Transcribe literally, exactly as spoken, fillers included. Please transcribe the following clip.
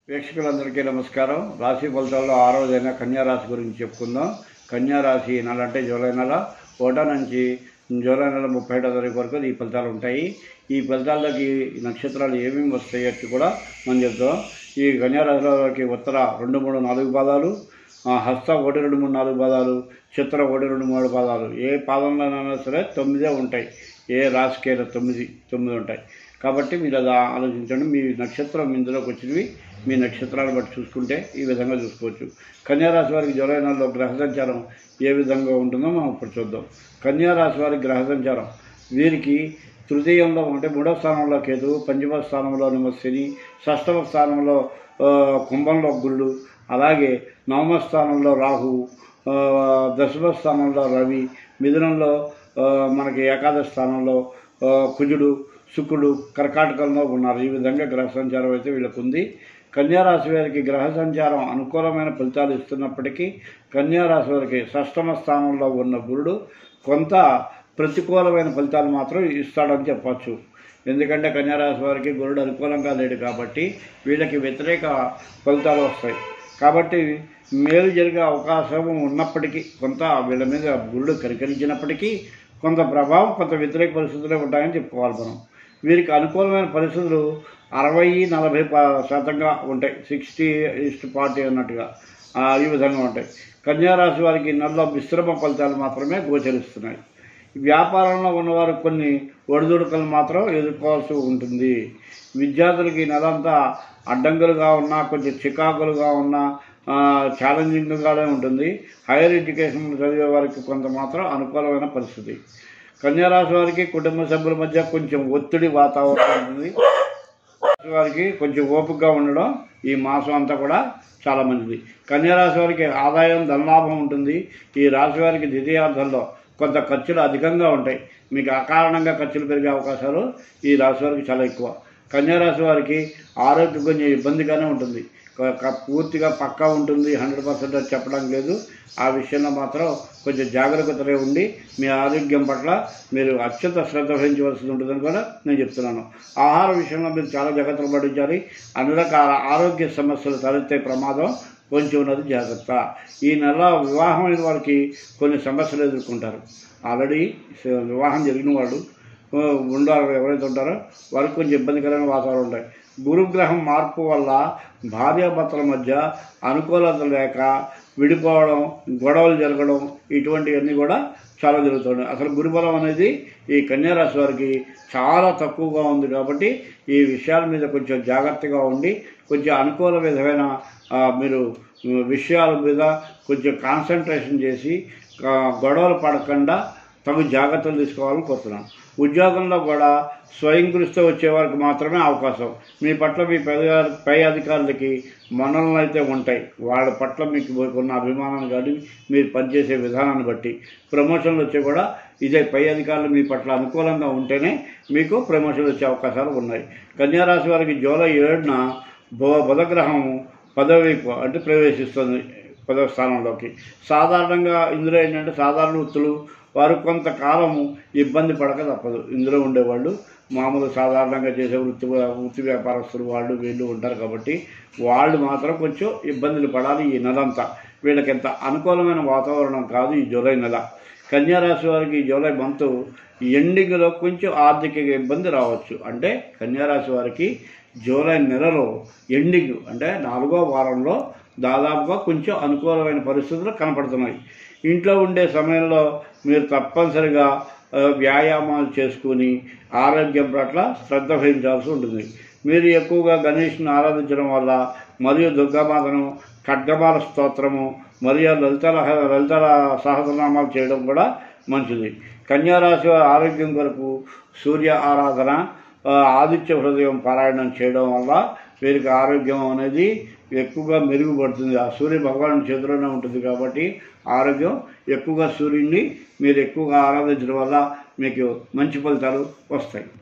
వీక్షకులందరికీ నమస్కారం. రాశి ఫలితాల్లో ఆ రోజైన కన్యా రాశి గురించి చెప్పుకుందాం. కన్యా రాశి నెల అంటే జూలై నెల ఒకటో నుంచి జూలై నెల ముప్పై ఒకటో తారీఖు వరకు ఈ ఫలితాలు ఉంటాయి. ఈ ఫలితాల్లోకి నక్షత్రాలు ఏమేమి వస్తాయో కూడా మనం చెప్తాం. ఈ కన్యా రాశిలోకి ఉత్తర రెండు మూడు నాలుగు పాదాలు, హస్త ఒకటి రెండు మూడు నాలుగు పాదాలు, చిత్ర ఒకటి రెండు మూడు పాదాలు, ఏ పాదంలోనైనా సరే తొమ్మిదే ఉంటాయి. ఏ రాశికైనా తొమ్మిది తొమ్మిది ఉంటాయి. కాబట్టి మీరు అది ఆలోచించండి. మీ నక్షత్రం ఇందులోకి వచ్చినవి మీ నక్షత్రాలు బట్టి చూసుకుంటే ఈ విధంగా చూసుకోవచ్చు. కన్యారాశి వారికి జూలై నెలలో గ్రహ సంచారం ఏ విధంగా ఉంటుందో మనం ఇప్పుడు చూద్దాం. కన్యారాశి వారికి గ్రహ సంచారం వీరికి తృతీయంలో అంటే మూడవ స్థానంలో కేతువు, పంచమ స్థానంలో శని, షష్టమ స్థానంలో కుంభంలో గురుడు, అలాగే నవమ స్థానంలో రాహువు, దశమ స్థానంలో రవి, మిథునంలో మనకి ఏకాదశ స్థానంలో కుజుడు, శుక్రుడు కర్కాటకంలో ఉన్నారు. ఈ విధంగా గ్రహ సంచారం అయితే వీళ్ళకు ఉంది. కన్యారాశి వారికి గ్రహ సంచారం అనుకూలమైన ఫలితాలు ఇస్తున్నప్పటికీ కన్యారాశి వారికి షష్టమ స్థానంలో ఉన్న గురుడు కొంత ప్రతికూలమైన ఫలితాలు మాత్రం ఇస్తాడని చెప్పచ్చు. ఎందుకంటే కన్యారాశి వారికి గురుడు అనుకూలంగా లేడు కాబట్టి వీళ్ళకి వ్యతిరేక ఫలితాలు వస్తాయి. కాబట్టి మేలు జరిగే అవకాశం ఉన్నప్పటికీ కొంత వీళ్ళ మీద గురుడు కనికరించినప్పటికీ కొంత ప్రభావం, కొంత వ్యతిరేక పరిస్థితులే ఉంటాయని చెప్పుకోవాలి మనం. వీరికి అనుకూలమైన పరిస్థితులు అరవై నలభై శాతంగా ఉంటాయి. సిక్స్టీ ఈస్ట్ ఫార్టీ అన్నట్టుగా ఈ విధంగా ఉంటాయి. కన్యారాశి వారికి నెలలో మిశ్రమ ఫలితాలు మాత్రమే గోచరిస్తున్నాయి. వ్యాపారంలో ఉన్నవారు కొన్ని ఒడిదుడుకలు మాత్రం ఎదుర్కోవాల్సి ఉంటుంది. విద్యార్థులకి నెలంతా అడ్డంకులుగా ఉన్నా, కొంచెం చికాకులుగా ఉన్నా, ఛాలెంజింగ్గానే ఉంటుంది. హైయర్ ఎడ్యుకేషన్ చదివే వారికి కొంత మాత్రం అనుకూలమైన పరిస్థితి. కన్యారాశి వారికి కుటుంబ సభ్యుల మధ్య కొంచెం ఒత్తిడి వాతావరణం ఉంటుంది. వారికి కొంచెం ఓపికగా ఉండడం ఈ మాసం అంతా కూడా చాలా మంచిది. కన్యారాశి వారికి ఆదాయం ధనలాభం ఉంటుంది. ఈ రాశి వారికి ద్వితీయార్థంలో కొంత ఖర్చులు అధికంగా ఉంటాయి. మీకు అకారణంగా ఖర్చులు పెరిగే అవకాశాలు ఈ రాశి వారికి చాలా ఎక్కువ. కన్యారాశి వారికి ఆరోగ్యం కొంచెం ఇబ్బందిగానే ఉంటుంది. పూర్తిగా పక్కా ఉంటుంది, హండ్రెడ్ పర్సెంట్ చెప్పడం లేదు. ఆ విషయంలో మాత్రం కొంచెం జాగ్రత్తగా ఉండి మీ ఆరోగ్యం పట్ల మీరు అత్యంత శ్రద్ధ వహించవలసి ఉంటుందని కూడా నేను చెప్తున్నాను. ఆహార విషయంలో మీరు చాలా జాగ్రత్తలు పట్టించాలి. అన్ని రకాల ఆరోగ్య సమస్యలు తలెత్తే ప్రమాదం కొంచెం ఉన్నది, జాగ్రత్త. ఈ నెల వివాహమైన వారికి కొన్ని సమస్యలు ఎదుర్కొంటారు. ఆల్రెడీ వివాహం జరిగిన వాళ్ళు ఉండాలి ఎవరైతే ఉంటారో వారికి కొంచెం ఇబ్బందికరమైన వాతావరణం ఉంటాయి. గురుగ్రహం మార్పు వల్ల భార్యాభర్తల మధ్య అనుకూలత లేక విడిపోవడం, గొడవలు జరగడం ఇటువంటివన్నీ కూడా చాలా జరుగుతుంది. అసలు గురుబలం అనేది ఈ కన్యారాశి వారికి చాలా తక్కువగా ఉంది. కాబట్టి ఈ విషయాల మీద కొంచెం జాగ్రత్తగా ఉండి కొంచెం అనుకూల విధమైన మీరు విషయాల మీద కొంచెం కాన్సన్ట్రేషన్ చేసి గొడవలు పడకుండా తగు జాగ్రత్తలు తీసుకోవాలని కోరుతున్నాను. ఉద్యోగంలో కూడా స్వయం కృషితో వచ్చే వారికి మాత్రమే అవకాశం. మీ పట్ల మీ పై పై అధికారులకి మన్ననలు అయితే ఉంటాయి. వాళ్ళ పట్ల మీకు ఉన్న అభిమానాన్ని కానీ మీరు పనిచేసే విధానాన్ని బట్టి ప్రమోషన్లు వచ్చే కూడా ఇదే పై అధికారులు మీ పట్ల అనుకూలంగా ఉంటేనే మీకు ప్రమోషన్లు వచ్చే అవకాశాలు ఉన్నాయి. కన్యారాశి వారికి జూలై ఏడున బో బుధగ్రహం పదవికు అంటే ప్రవేశిస్తుంది పదవ స్థానంలోకి. సాధారణంగా ఇందులో ఏంటంటే సాధారణ వృత్తులు వారు కొంతకాలము ఇబ్బంది పడక తప్పదు. ఇందులో ఉండేవాళ్ళు మామూలు సాధారణంగా చేసే వృత్తి వృత్తి వ్యాపారస్తులు వాళ్ళు వీళ్ళు ఉంటారు. కాబట్టి వాళ్ళు మాత్రం కొంచెం ఇబ్బందులు పడాలి ఈ నెలంతా. వీళ్ళకి ఎంత అనుకూలమైన వాతావరణం కాదు ఈ జూలై నెల. కన్యారాశి వారికి ఈ జూలై మంత్ ఎండింగ్లో కొంచెం ఆర్థిక ఇబ్బంది రావచ్చు. అంటే కన్యారాశి వారికి జూలై నెలలో ఎండింగ్ అంటే నాలుగో వారంలో దాదాపుగా కొంచెం అనుకూలమైన పరిస్థితులు కనపడుతున్నాయి. ఇంట్లో ఉండే సమయంలో మీరు తప్పనిసరిగా వ్యాయామాలు చేసుకుని ఆరోగ్యం పట్ల శ్రద్ధ వహించాల్సి ఉంటుంది. మీరు ఎక్కువగా గణేష్ను ఆరాధించడం వల్ల మరియు దుర్గామాతను ఖడ్గమాల స్తోత్రము మరియు లలితల లలితల సహస్రనామాలు చేయడం కూడా మంచిది. కన్యారాశి ఆరోగ్యం కొరకు సూర్య ఆరాధన, ఆదిత్య హృదయం పారాయణం చేయడం వల్ల వీరికి ఆరోగ్యం అనేది ఎక్కువగా మెరుగుపడుతుంది. ఆ సూర్య భగవానుడి చేతిలోనే ఉంటుంది కాబట్టి ఆరోగ్యం ఎక్కువగా సూర్యుడిని మీరు ఎక్కువగా ఆరాధించడం వల్ల మీకు మంచి ఫలితాలు వస్తాయి.